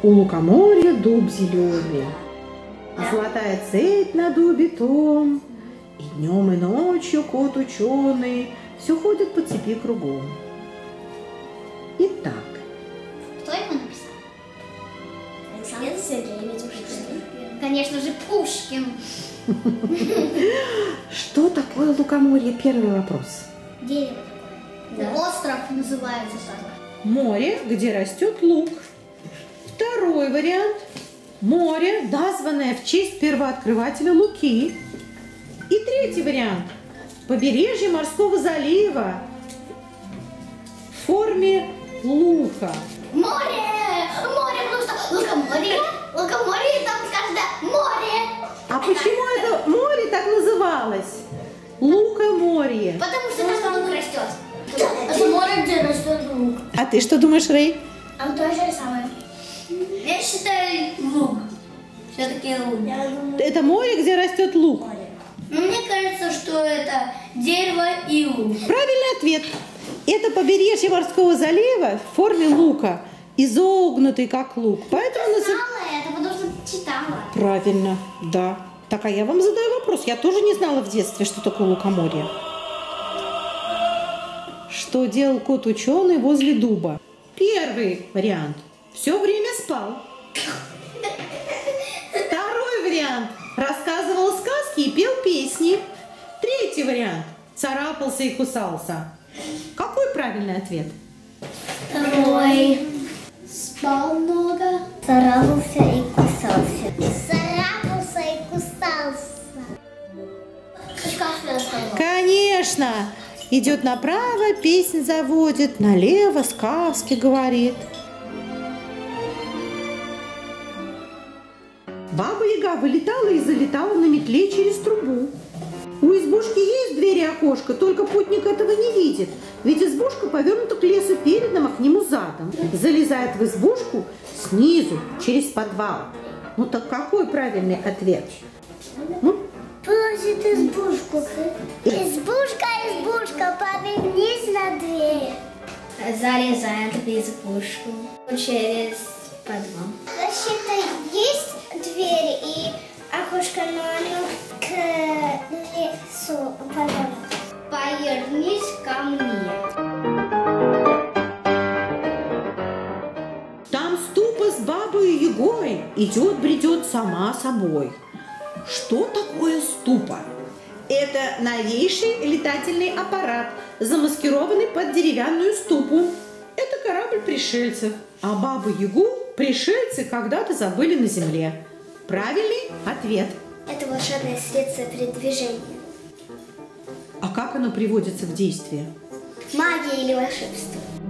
У лукоморья дуб зеленый, золотая цепь на дубе том, и днем и ночью кот ученый все ходит по цепи кругом. Итак. Кто его написал? Александр Сергеевич Пушкин. Конечно же, Пушкин. Что такое лукоморье? Первый вопрос. Дерево такое. Да. Остров называется так. Море, где растет лук. Второй вариант. Море, названное в честь первооткрывателя Луки. И третий вариант. Побережье морского залива в форме лука. Море! Море, потому что лукоморье. Лукоморье, там каждое море. А почему это море так называлось? Лукоморье. Потому что там лук растет. Это море, где растет лук. А ты что думаешь, Рэй? А то же самое. Я считаю лук. Все-таки лук. Это море, где растет лук. Но мне кажется, что это дерево и лук. Правильный ответ. Это побережье морского залива в форме лука, изогнутый как лук. Поэтому Знала это, потому что читала. Правильно, да. Так, а я вам задаю вопрос. Я тоже не знала в детстве, что такое лукоморье. Что делал кот ученый возле дуба? Первый вариант. Все время спал. Второй вариант. Рассказывал сказки и пел песни. Третий вариант. Царапался и кусался. Какой правильный ответ? Второй. Спал много. Царапался и кусался. Царапался и кусался. Конечно. Идет направо, песнь заводит, налево сказки говорит. Баба-яга вылетала и залетала на метле через трубу. У избушки есть дверь и окошко, только путник этого не видит, ведь избушка повернута к лесу передом, а к нему задом. Залезает в избушку снизу, через подвал. Ну так какой правильный ответ? Ну? Просит избушку. Избушка, избушка, повернись на дверь. Залезает в избушку через подвал. Вообще-то есть дверь и окошко, но оно к лесу повернуто. Повернись ко мне. Там ступа с бабой-ягой идет-бредет сама собой. Что такое ступа? Это новейший летательный аппарат, замаскированный под деревянную ступу. Это корабль пришельцев, а бабу-ягу пришельцы когда-то забыли на земле. Правильный ответ. Это волшебное средство передвижения. А как оно приводится в действие? Магия или волшебство?